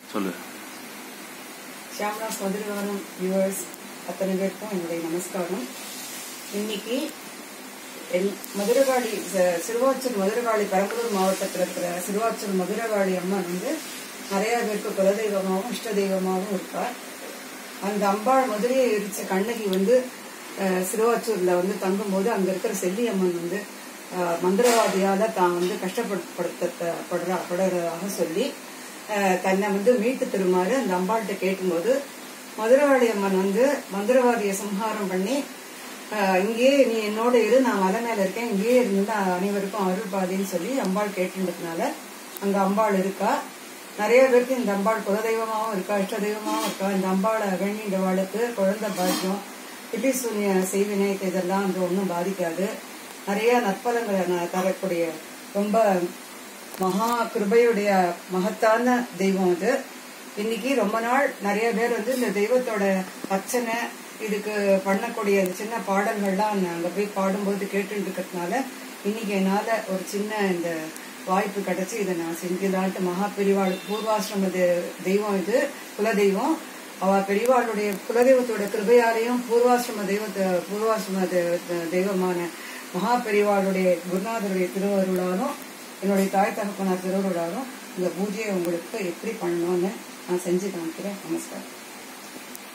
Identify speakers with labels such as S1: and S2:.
S1: சொல்லு.
S2: ஷியாம்லாஸ் மதுரவானம் வியூவர்ஸ் அத்தனை பேருக்கும் என்னுடைய நமஸ்காரம். இன்னைக்கு மதுரகாளி சிறுவாச்சூர் மதுரகாளி பெரம்பலூர் மாவட்டத்தில் இருக்கிற சிறுவாச்சூர் மதுரகாளி அம்மன் நிறைய பேருக்கு குலதெய்வமாகவும் இஷ்ட தெய்வமாகவும் இருக்கார். அந்த அம்பாள் மதுரையை எரிச்ச கண்ணகி சிறுவாச்சூர்ல தங்கும் போது அங்க இருக்கிற செல்லி அம்மன் மந்திரவாதியால தான் கஷ்டப்படுறதாக சொல்லி தன்னை மீட்டு தருமாறு அந்த அம்பாள்கிட்ட கேட்கும்போது மதுரகாளி அம்மன் மந்திரவாதியை சம்ஹாரம் பண்ணி இங்கேயே நீ என்னோட இரு, நான் மலை மேல இருக்கேன், இங்கேயே இருந்து அனைவருக்கும் அருள் பாதின்னு சொல்லி அம்பாள் கேட்டுன்றதுனால அங்க அம்பாள் இருக்கா. நிறைய பேருக்கு இந்த அம்பாள் குலதெய்வமாவும் இருக்கா, இஷ்ட தெய்வமாவும் இருக்கா. இந்த அம்பாளை வேண்டியவாளுக்கு குழந்தை பாக்கியம், திட்டி சூன்ய செய்வினை இதெல்லாம் ஒன்றும் பாதிக்காது. நிறைய நற்பலங்களை தரக்கூடிய ரொம்ப மகா கிருபையுடைய மகத்தான தெய்வம் இது. இன்னைக்கு ரொம்ப நாள் நிறைய பேர் இந்த தெய்வத்தோட அர்ச்சனை இதுக்கு பண்ணக்கூடிய சின்ன பாடல்கள்லாம் அங்க போய் பாடும்போது கேட்டு இருக்கிறதுனால இன்னைக்கு என்னால ஒரு சின்ன இந்த வாய்ப்பு கிடைச்சி இதை நான் செஞ்சலான்ட்டு மகா பெரிவாளுக்கு பூர்வாசிரம தெய்வம் இது குலதெய்வம். அவ பெரிவாளுடைய குலதெய்வத்தோட கிருபையாலையும் பூர்வாசிரம தெய்வமான மகா பெரிவாளுடைய குருநாதருடைய திருவருளாலும் என்னுடைய தாய் தகப்பனார் திருவருளாலும் இந்த பூஜையை உங்களுக்கு எப்படி பண்ணணும்னு நான் செஞ்சு காமிக்கிறேன். நமஸ்காரம்.